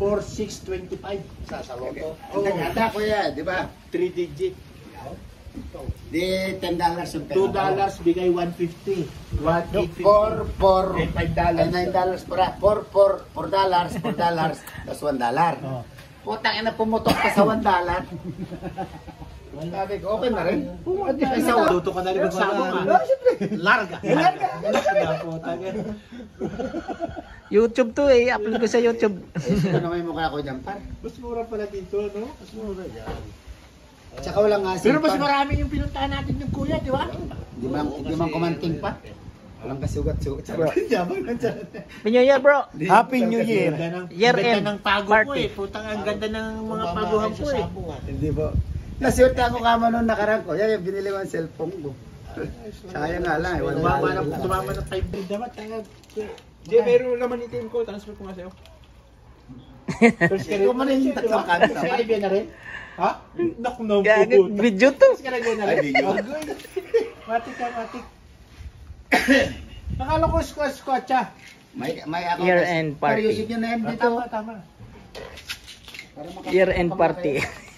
4625 sa Loto. Ang ganda kuya, di ba? 3 digit. Di $10 yung $2 bigay 150. 150. 4 Eh, $5. $9 $4 tapos $1. Oh. Putang ina, pumutok ka sa $1. Sabi ko, okay na rin. Tuto ka na rin magsabong ha. Larga. YouTube to eh. Upload ko sa YouTube. Ano may mukha ko dyan, par? Mas mura pala dito, no? Mas mura yan. Tsaka walang asin. Pero mas marami yung pinuntahan natin yung kuya, di ba? Di man kumanting pa. Walang kasugat-sugat. Yabang nandiyan. Happy New Year, bro. Happy New Year. Year Ganda end ng pago ko party. eh. Putang ang ganda ng mga paguhan ko eh. Hindi po. Nasuot ako kama noon nakarang ko. Yan yung binili ko ang cellphone ko. Sayang nga lang. Tumama ng 5 bid naman. Di, meron naman itim ko. Transfer ko nga sa'yo. First ka Ikaw mo rin yung tatlong kanto. First ka na rin? Ha? Naku na Gagit, video to. First ka na rin? Matik ka, matik. Nakala ko squatcha. May ako. Year end party. Seryosin nyo na yan dito. Tama, tama. Year end party.